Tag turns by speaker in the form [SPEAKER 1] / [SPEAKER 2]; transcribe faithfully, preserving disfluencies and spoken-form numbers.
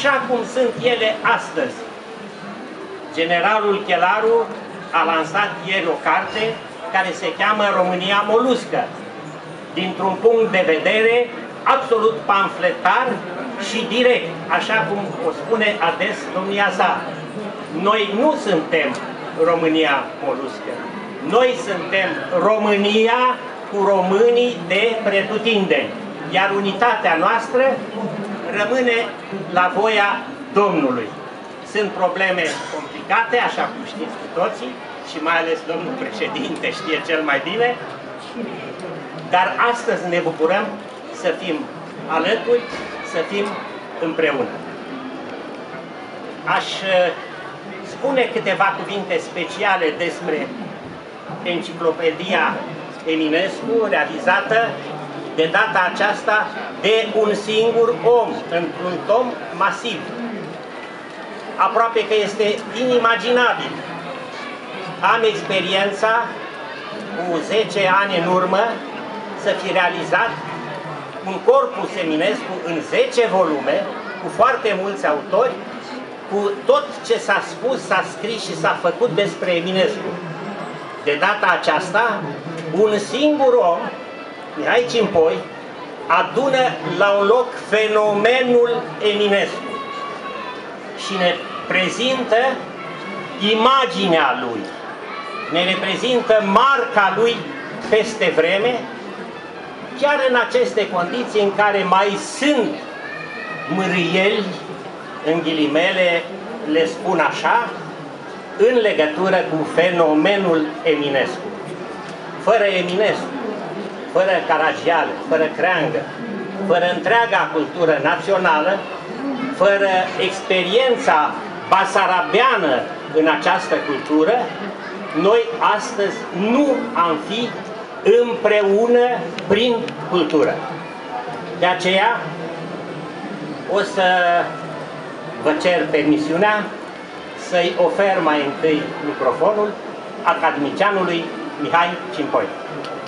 [SPEAKER 1] așa cum sunt ele astăzi. Generalul Chelaru a lansat ieri o carte care se cheamă România Moluscă, dintr-un punct de vedere absolut pamfletar și direct, așa cum o spune ades domnia sa. Noi nu suntem România Moluscă. Noi suntem România cu românii de pretutindeni, iar unitatea noastră rămâne la voia Domnului. Sunt probleme complicate, așa cum știți cu toții, și mai ales domnul președinte știe cel mai bine, dar astăzi ne bucurăm să fim alături, să fim împreună. Aș spune câteva cuvinte speciale despre enciclopedia Eminescu, realizată de data aceasta de un singur om, într-un tom masiv. Aproape că este inimaginabil. Am experiența cu zece ani în urmă să fi realizat un corpus Eminescu în zece volume, cu foarte mulți autori, cu tot ce s-a spus, s-a scris și s-a făcut despre Eminescu. De data aceasta, un singur om, Mihai Cimpoi, adună la un loc fenomenul Eminescu și ne prezintă imaginea lui, ne reprezintă marca lui peste vreme, chiar în aceste condiții în care mai sunt mârâieli, în ghilimele le spun așa, în legătură cu fenomenul Eminescu. Fără Eminescu, fără Caragiale, fără Creangă, fără întreaga cultură națională, fără experiența basarabeană în această cultură, noi astăzi nu am fi împreună prin cultură. De aceea o să vă cer permisiunea să-i ofer mai întâi microfonul academicianului Mihai Cimpoi.